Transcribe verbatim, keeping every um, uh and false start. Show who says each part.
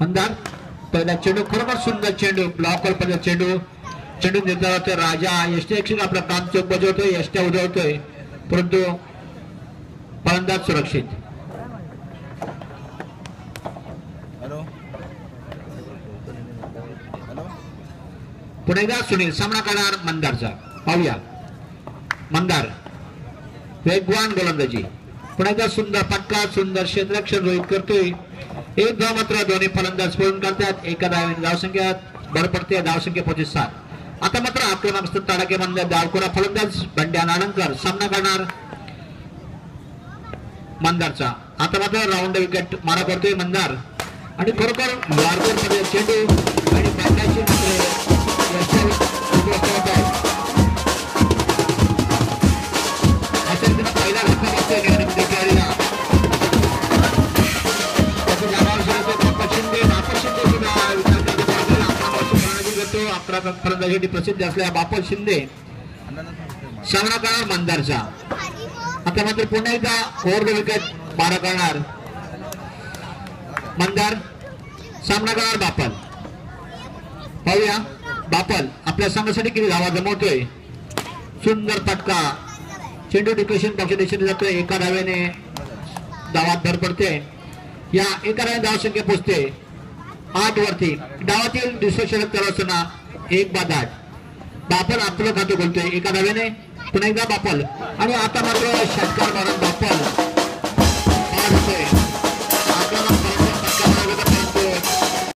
Speaker 1: मंदार पहिला चेंडू खरोखर सुंदर चेंडू ब्लॉक वर पहिला चेंडू चेंडू निर्धार राजा यष्टी आपलं काम चोख बजवतोय यष्ट्या उजवतोय परंतु फलंदाज सुरक्षित. पुन्हा सुनील सामना करणार मंदारचा. पाहूया मंदार वेगवान गोलंदाजी पुन्हा सुंदर फटका सुंदर क्षेत्ररक्षण रोहित करतोय. एक धाव मात्र दोन्ही फलंदाज पळून काढतात. एका धावेने धावसंख्या भर पडते धावसंख्या पोहोचते सात. आता मात्र आक्रमक तडाखे मंदार डावखोरा फलंदाज बंड्या नाणंकर सामना करणार मंदारचा. आता मात्र राऊंड विकेट मारा करतोय मंदार आणि खरोखर मार्गर मध्ये चेंडू आणि बंड्याची पहिला फलंदाजी प्रसिद्ध असलेला बापट शिंदे सामना करणार मंदारचा. आता मात्र पुन्हा एकदा ओव्हर द विकेट मारा करणार मंदार सामना करणार बापल. पाहूया बापल आपल्या संघासाठी किती धावा जमवतोय. सुंदर फटका चेंडू डिक्लेशन पक्ष दिशेने जातोय. एका धावेने धावात भर पडते. या एका धावे धावसंख्या पोहोचते आठ वरती. डावातील दुसरं षटक करत असताना एक बाद आठ. बापल आपलं खातं बोलतोय एका धावेने. पुन्हा एकदा बापल आणि आता मात्र षटकार मारून बापल बाद होतोय.